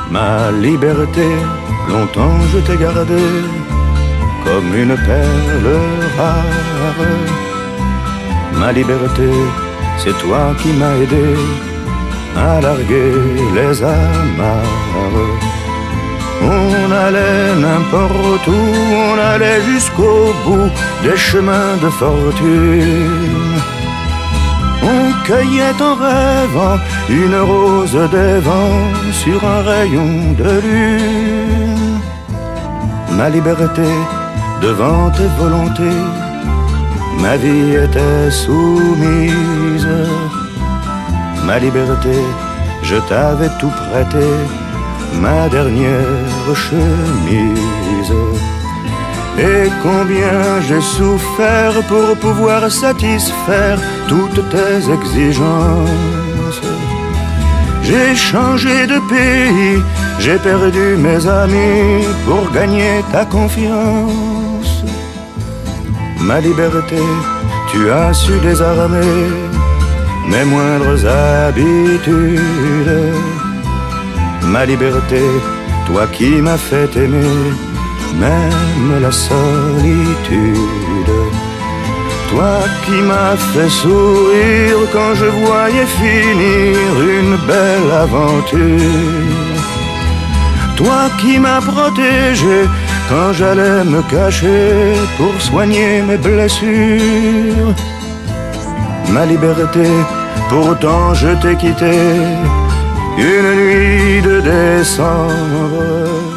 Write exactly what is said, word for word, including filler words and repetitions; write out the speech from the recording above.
Ma liberté, longtemps je t'ai gardée comme une perle rare. Ma liberté, c'est toi qui m'as aidé à larguer les amarres. On allait n'importe où, on allait jusqu'au bout des chemins de fortune. On cueillait en rêvant une rose des vents sur un rayon de lune. Ma liberté, devant tes volontés, ma vie était soumise. Ma liberté, je t'avais tout prêté, ma dernière chemise. Et combien j'ai souffert pour pouvoir satisfaire toutes tes exigences. J'ai changé de pays, j'ai perdu mes amis pour gagner ta confiance. Ma liberté, tu as su désarmer mes moindres habitudes. Ma liberté, toi qui m'as fait aimer même la solitude. Toi qui m'as fait sourire quand je voyais finir une belle aventure. Toi qui m'as protégé quand j'allais me cacher pour soigner mes blessures. Ma liberté, pourtant je t'ai quitté une nuit de décembre.